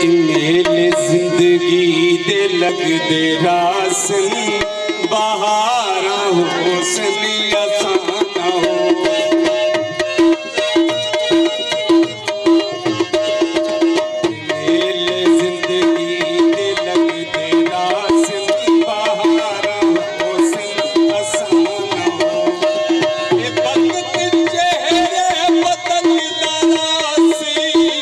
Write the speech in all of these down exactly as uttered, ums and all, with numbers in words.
मेरे जिंदगी दे लगदे रासन बहारा हुस्न असाना हो। मेरे जिंदगी दे लगदे रासन बहारा हुस्न असाना हो। ए वक्त चेहरे बदलदा रासी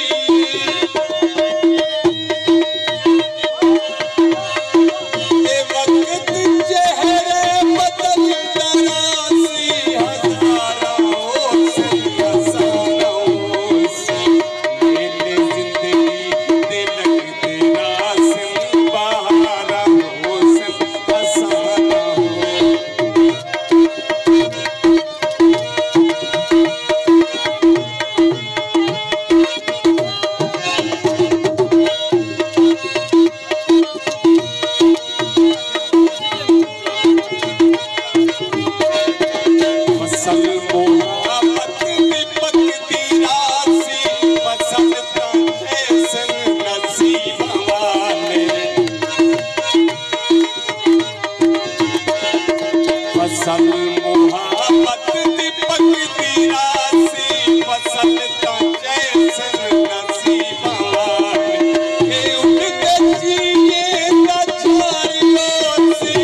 फसल मोहब्बत दीपक दी रासी फसल का जैसन नसीब वाले ए उनके जिए का छारियों सी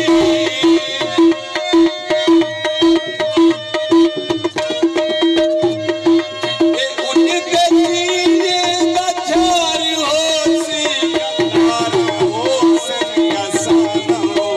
ए उनके जिए का छारियों सी कतार हो सनिया साना हो।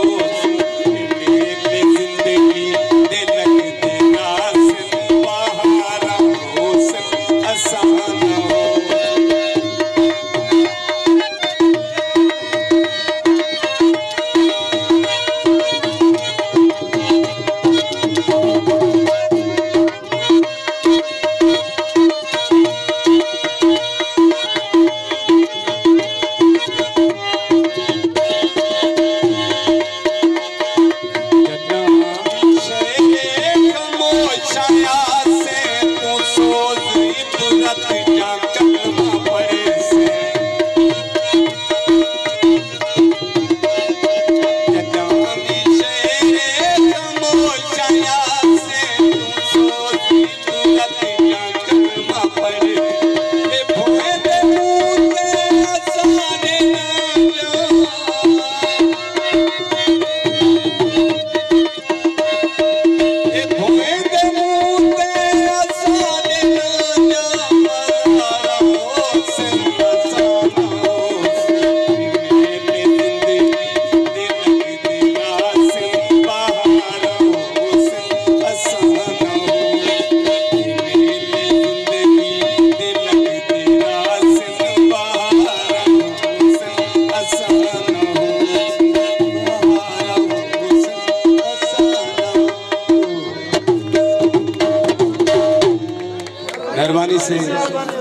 मेहरबानी से